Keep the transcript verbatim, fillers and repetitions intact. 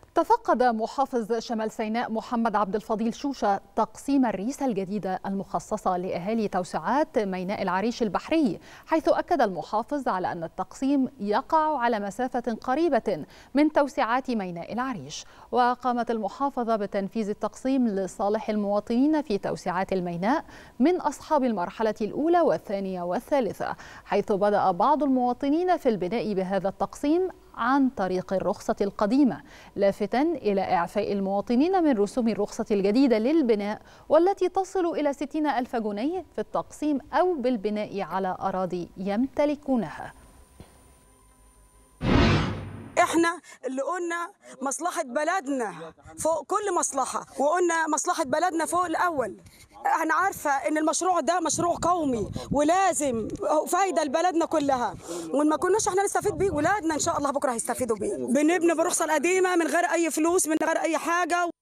تفقد محافظ شمال سيناء محمد عبد الفضيل شوشة تقسيم الريسة الجديدة المخصصة لأهالي توسعات ميناء العريش البحري، حيث أكد المحافظ على أن التقسيم يقع على مسافة قريبة من توسعات ميناء العريش. وقامت المحافظة بتنفيذ التقسيم لصالح المواطنين في توسعات الميناء من أصحاب المرحلة الأولى والثانية والثالثة، حيث بدأ بعض المواطنين في البناء بهذا التقسيم عن طريق الرخصة القديمة، لافتا إلى إعفاء المواطنين من رسوم الرخصة الجديدة للبناء والتي تصل إلى ستين ألف جنيه في التقسيم أو بالبناء على أراضي يمتلكونها. احنا اللي قلنا مصلحة بلدنا فوق كل مصلحة، وقلنا مصلحة بلدنا فوق الأول. انا عارفة ان المشروع ده مشروع قومي ولازم فايدة لبلدنا كلها، وما كناش احنا نستفيد بيه ولادنا ان شاء الله بكرة هيستفيدوا بيه. بنبني بالرخصة القديمة من غير اي فلوس، من غير اي حاجة.